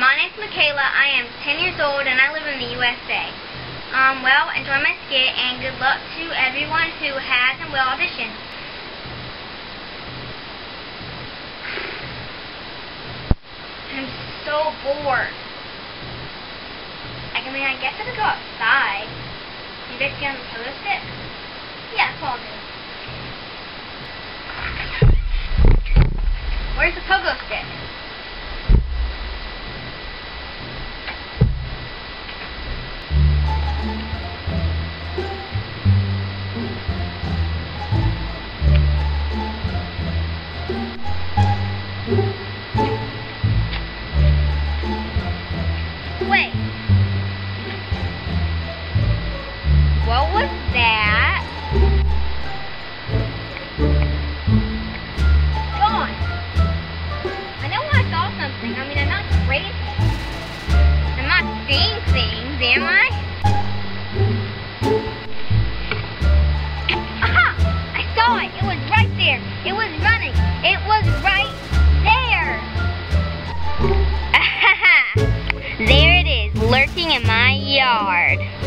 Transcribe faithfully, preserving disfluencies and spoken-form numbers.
my name's Michaela. I am ten years old and I live in the U S A. Um, well, enjoy my skit and good luck to everyone who has and will audition. I'm so bored. I mean, I guess I could go outside. You guys get on the pogo stick? Yeah, that's what I'll do. Where's the pogo stick? Wait. What was that? Gone. I know I saw something. I mean, I'm not crazy. I'm not seeing things, am I? Aha! I saw it. It was right there. It was running. It was right there. Aha! There it is, lurking in my yard.